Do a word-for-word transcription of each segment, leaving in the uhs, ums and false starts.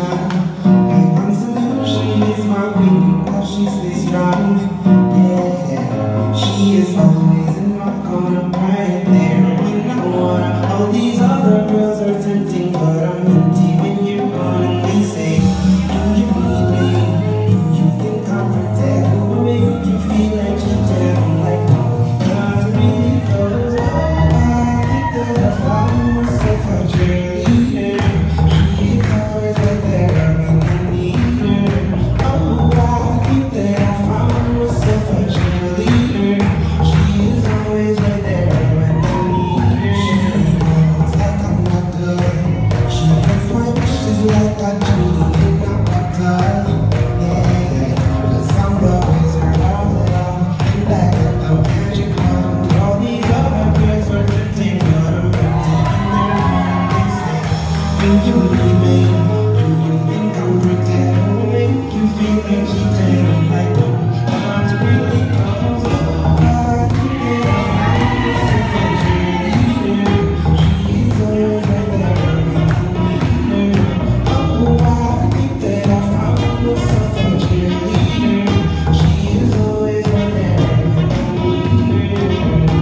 shine. My one solution is my queen, how she stays strong. Yeah, she is always in my corner, right there when I wanna. All these other girls are tempting, but I'm empty when you're gone. And they say, do you need me? Do you think I'm protected? Will make you feel like you're dead? I'm like, no, not really, cause oh, I think that I found myself a cheerleader. She is always right there when I need her. Oh, I think that I found myself a cheerleader. She is always right there when I need her. She knows like I'm not good. She gets my wishes like I do in a bottle. Yeah, cause I'm the wizard of love. And back at the magic wand, all these other girls are tempting, but I'm empty in their mind. They say, do you need me? Do you think I'm pretend? Will make you feel like cheating. I'm like, no, not really, cause oh, I think that I found myself a cheerleader. She is always right there when I need her. Oh, I think that I found myself a cheerleader. She is always right there when I need her.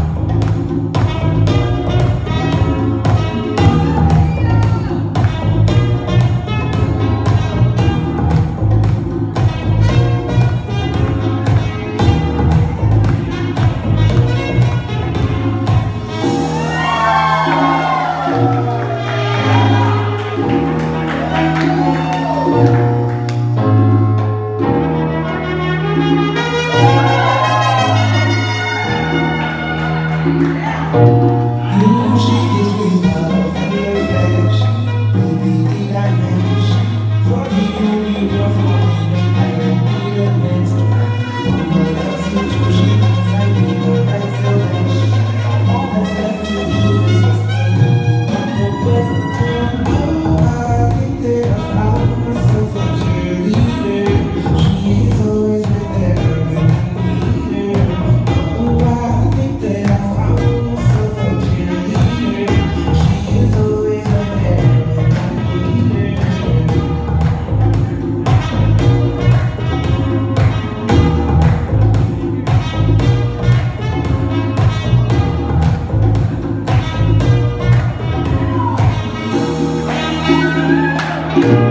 You, she gives me love and affection. Baby, did I mention? You're the only girl for me, and I don't need a next man. No one else can do, she thinks I need her right selection. All that's left to do is just think that the best time. Oh, I think that I found myself a cheerleader. She is always right there when I need her. Oh, I think that I found myself a cheerleader. She is always right there when I need her. Thank you.